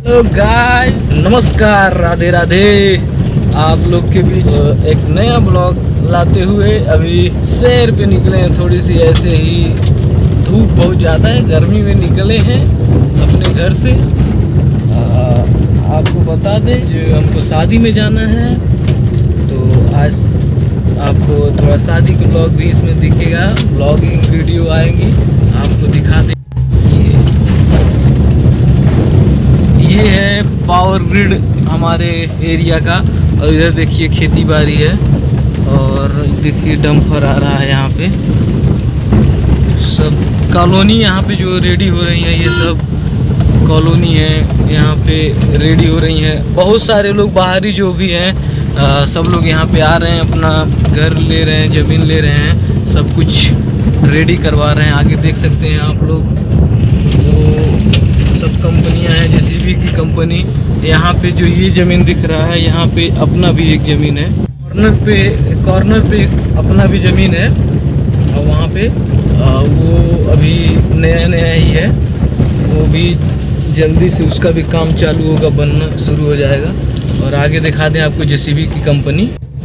Hello guys, नमस्कार, राधे राधे। आप लोग के बीच एक नया ब्लॉग लाते हुए अभी सैर पे निकले हैं। थोड़ी सी ऐसे ही धूप बहुत ज़्यादा है, गर्मी में निकले हैं अपने घर से। आपको बता दें जो हमको शादी में जाना है, तो आज आपको थोड़ा शादी का ब्लॉग भी इसमें दिखेगा। ब्लॉगिंग वीडियो आएंगी, आपको दिखा दें। ये है पावर ग्रिड हमारे एरिया का, और इधर देखिए खेती बाड़ी है, और देखिए डंपर आ रहा है। यहाँ पे सब कॉलोनी यहाँ पे जो रेडी हो रही है, ये सब कॉलोनी है यहाँ पे रेडी हो रही हैं। बहुत सारे लोग बाहरी जो भी हैं सब लोग यहाँ पे आ रहे हैं, अपना घर ले रहे हैं, ज़मीन ले रहे हैं, सब कुछ रेडी करवा रहे हैं। आगे देख सकते हैं आप लोग, तो सब कंपनियां हैं, जेसीबी की कंपनी। यहाँ पे जो ये ज़मीन दिख रहा है, यहाँ पे अपना भी एक ज़मीन है। कॉर्नर पे अपना भी ज़मीन है, और वहाँ पे वो अभी नया ही है, वो भी जल्दी से उसका भी काम चालू होगा, बनना शुरू हो जाएगा। और आगे दिखा दें आपको जेसीबी की कंपनी।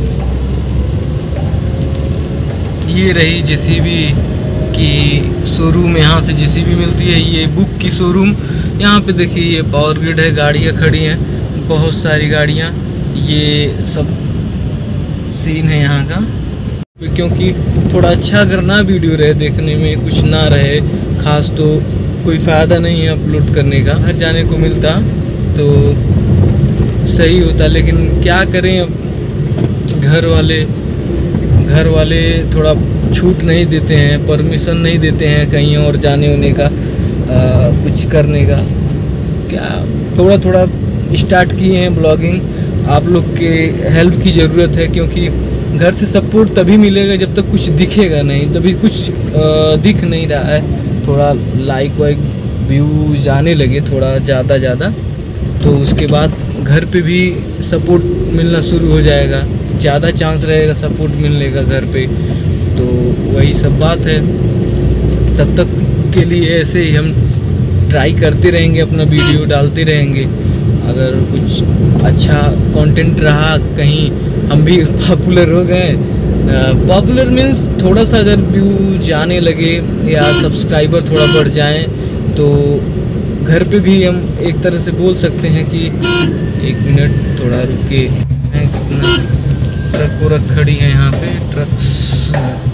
ये रही जेसीबी की शोरूम, यहाँ से जेसीबी मिलती है। ये बुक की शोरूम, यहाँ पे देखिए ये पावर ग्रिड है, गाड़ियाँ खड़ी हैं, बहुत सारी गाड़ियाँ। ये सब सीन है यहाँ का, क्योंकि थोड़ा अच्छा अगर ना वीडियो रहे, देखने में कुछ ना रहे खास, तो कोई फ़ायदा नहीं है अपलोड करने का। घर जाने को मिलता तो सही होता, लेकिन क्या करें, अब घर वाले थोड़ा छूट नहीं देते हैं, परमिशन नहीं देते हैं कहीं और जाने होने का, कुछ करने का। क्या थोड़ा स्टार्ट किए हैं ब्लॉगिंग। आप लोग के हेल्प की ज़रूरत है, क्योंकि घर से सपोर्ट तभी मिलेगा जब तक कुछ दिखेगा नहीं, तभी कुछ दिख नहीं रहा है। थोड़ा लाइक वाइक व्यूज आने लगे थोड़ा ज़्यादा, तो उसके बाद घर पे भी सपोर्ट मिलना शुरू हो जाएगा, ज़्यादा चांस रहेगा सपोर्ट मिलने का घर पे। तो वही सब बात है। तब तक के लिए ऐसे ही हम ट्राई करते रहेंगे, अपना वीडियो डालते रहेंगे। अगर कुछ अच्छा कंटेंट रहा, कहीं हम भी पॉपुलर हो गए, पॉपुलर मीन्स थोड़ा सा अगर व्यू जाने लगे या सब्सक्राइबर थोड़ा बढ़ जाएं, तो घर पे भी हम एक तरह से बोल सकते हैं कि एक मिनट थोड़ा रुके, कितना ट्रक वरक खड़ी है यहाँ पे, ट्रक्स।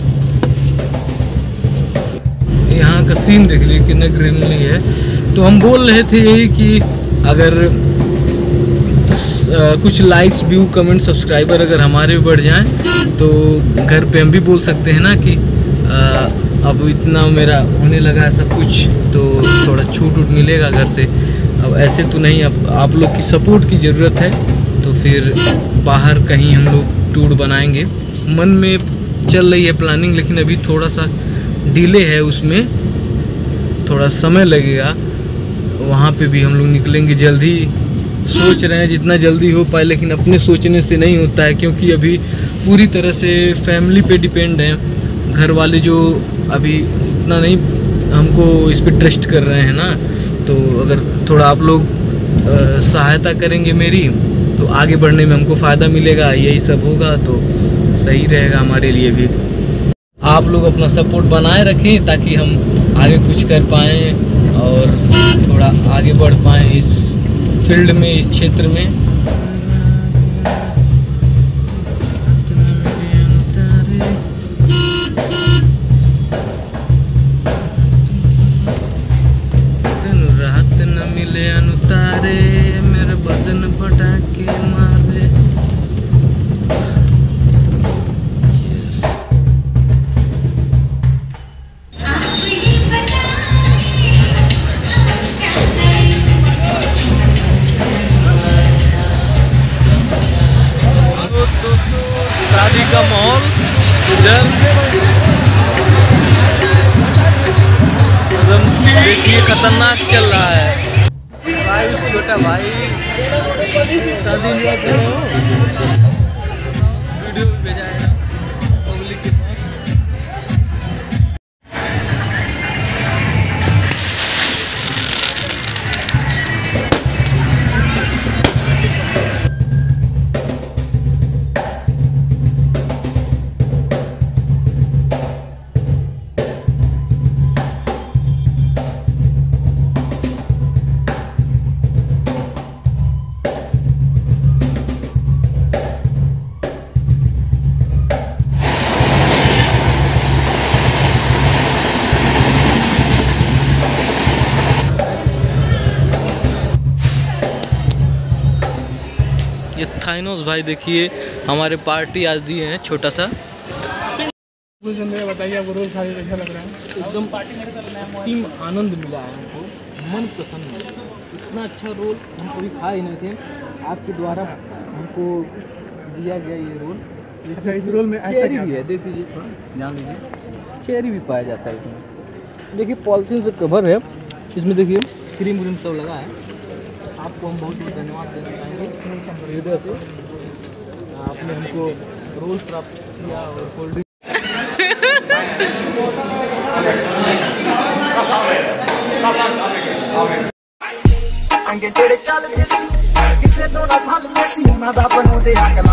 यहाँ का सीन देख लीजिए कितना ग्रीनरी है। तो हम बोल रहे थे यही कि अगर कुछ लाइक्स, व्यू, कमेंट, सब्सक्राइबर अगर हमारे भी बढ़ जाएं, तो घर पे हम भी बोल सकते हैं ना कि अब इतना मेरा होने लगा है सब कुछ, तो थोड़ा छूट मिलेगा घर से। अब ऐसे तो नहीं, अब आप लोग की सपोर्ट की ज़रूरत है, तो फिर बाहर कहीं हम लोग टूर बनाएंगे। मन में चल रही है प्लानिंग, लेकिन अभी थोड़ा सा डिले है, उसमें थोड़ा समय लगेगा। वहाँ पे भी हम लोग निकलेंगे जल्दी, सोच रहे हैं जितना जल्दी हो पाए, लेकिन अपने सोचने से नहीं होता है, क्योंकि अभी पूरी तरह से फैमिली पे डिपेंड है। घर वाले जो अभी उतना नहीं हमको इस पे ट्रस्ट कर रहे हैं ना, तो अगर थोड़ा आप लोग सहायता करेंगे मेरी, तो आगे बढ़ने में हमको फ़ायदा मिलेगा। यही सब होगा तो सही रहेगा हमारे लिए भी। आप लोग अपना सपोर्ट बनाए रखें, ताकि हम आगे कुछ कर पाएँ और थोड़ा आगे बढ़ पाएँ इस फील्ड में, इस क्षेत्र में। राहत न मिले अनुतारे, मेरे बदन पटाके मारे। शादी का माहौल इधर एकदम देखिए खतरनाक चल रहा है। भाई छोटा भाई शादी में कर रहे हो, वीडियो भी भेजा है पब्लिक के पास। ये थाइनोस भाई देखिए हमारे पार्टी आज दिए हैं छोटा सा। बताइए आपको रोल खा के कैसा लग रहा है? एकदम टीम आनंद मिला है हमको, मन प्रसन्न है। इतना अच्छा रोल हम कभी खा ही नहीं थे, आपके द्वारा हमको दिया गया ये रोल। अच्छा, इस रोल में ऐसा चेरी भी है, देख लीजिए थोड़ा ध्यान दीजिए, चेरी भी पाया जाता है इसमें। देखिए पॉलिथीन से कवर है, इसमें देखिए क्रीम व्रीम सब लगा है। आपको हम बहुत बहुत धन्यवाद देना चाहेंगे हृदय से, आपने हमको रोल प्राप्त किया और कोल्ड ड्रिंक अंगे तेरे चल किसे तो ना भाग में सीना दा बनोदे